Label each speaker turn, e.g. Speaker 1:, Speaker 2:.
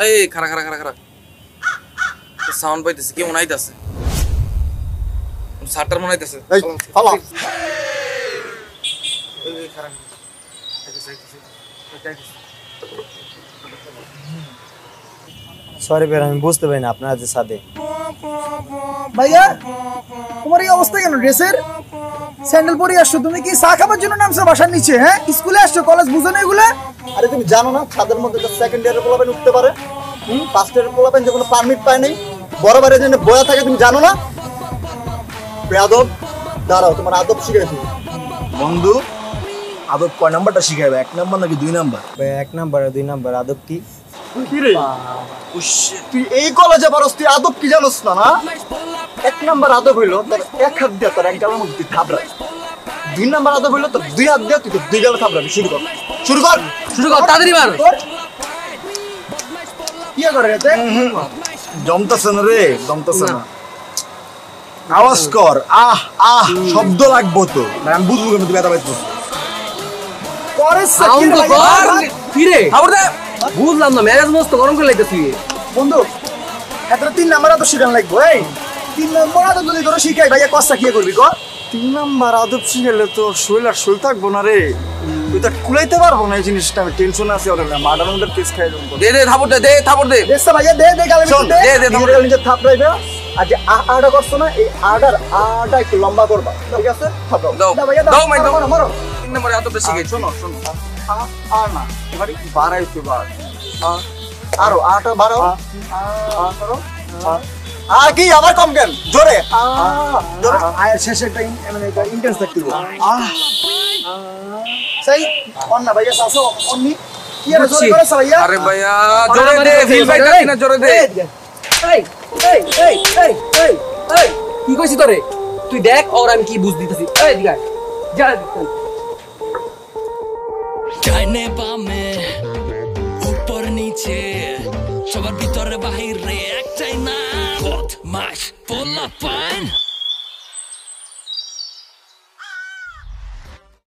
Speaker 1: এই খারা খারা খারা খারা সাউন্ড পাইতেছে কি মনে হইতাছে শাটার মনে হইতাছে
Speaker 2: এই ফালা
Speaker 1: এই খারা
Speaker 3: সরি ভাই আমি বুঝতে পারি না আপনার যে সাথে
Speaker 4: ভাইয়া তোমার এই অবস্থা কেন ড্রেসের স্যান্ডেল পরে আসছো তুমি কি চা খাবার জন্য নামছো বাসার নিচে হ্যাঁ স্কুলে আসছো কলেজ বুঝো না এগুলা
Speaker 2: আরে তুমি জানো না ছাদের মধ্যে তো সেকেন্ড ইয়ারের পোলাপেন উঠতে পারে ফার্স্ট ইয়ারের পোলাপেন যে কোনো পারমিট পায় নাই বড় বাইরে জন্য বয়া থাকে তুমি জানো না বেয়াদব দাঁড়াও তোমার আদব শিখাইছি
Speaker 5: বন্ধু আদব কয় নাম্বারটা শিখাইবে 1 নাম্বার নাকি 2 নাম্বার
Speaker 3: ভাই 1 নাম্বার আর 2 নাম্বার আদব কি
Speaker 2: কি রে তুই এই কলেজে পারস তুই আদব কি জানোস না না 1 নাম্বার আদব হইলো তোর এক হাত দিয়ে তোর এক গালের মধ্যে তুই থাপড়াই 2 নাম্বার আদব হইলো তোর 2 হাত দিয়ে তুই তোর 2 গালে থাপড়াবি শুরু কর
Speaker 1: তাড়াতাড়ি মার
Speaker 4: কি করে রে
Speaker 5: জমতাছে না রে জমতাছে না আওয়াজ কর আহ আহ শব্দ লাগবো তো আমি বুঝবো কেন তুই ব্যথা পাইছিস
Speaker 4: পরে
Speaker 1: সাউন্ড কর ফিরে খবর দে বুঝলাম না ম্যারেজ মস্ত গরম করে লাইতেছি
Speaker 4: বন্ধু এত 3 নাম্বার তো শিখান লাগবো এই 3 নাম্বার তো যদি তোর শিখাই ভাইয়া কষ্ট কি করবি কর
Speaker 2: 3 নাম্বার আদব শিখাইলে তো শৈল আর শৈল থাকবো না রে তুই তো কুলাইতে পারবো না এই জিনিসটা আমি টেনশন আছে ওর মাডারদের কেস খাই দেবো
Speaker 1: দে থাপড় দে
Speaker 4: দেশটা ভাইয়া দে গালে
Speaker 2: দে নিজে থাপড়াইবে আর যে আটা করছো না এই আটা একটু লম্বা করবা ঠিক আছে থাপড়াও
Speaker 1: দাও
Speaker 4: ভাইয়া
Speaker 1: দাও মাই দাও
Speaker 4: মারো
Speaker 1: 3 নম্বরে এত বেশি গেছে
Speaker 2: শোনো আর না এবারে বাড়াইতে বার আরো আটা বাড়াও করো আর কি আবার কম কেন জোরে জোরে
Speaker 4: আয়ের শেষে একটা মানে একটা ইন্টেন্স থাকতে হবে সেই অন্য ভাইয়া সাসো অন্নি কি আর জোরে করে ভাইয়া
Speaker 1: আরে ভাইয়া জোরে দে ফিল ফাইটার কিনা জোরে দে
Speaker 6: এই কি কইছি তোরে তুই দেখ আর আমি কি বুঝ দিতেছি এই দিগা যা
Speaker 7: ডাইনে বামে উপর নিচে সবার ভিতরে বাহিরে একটাই না বদমাশ পোলাপান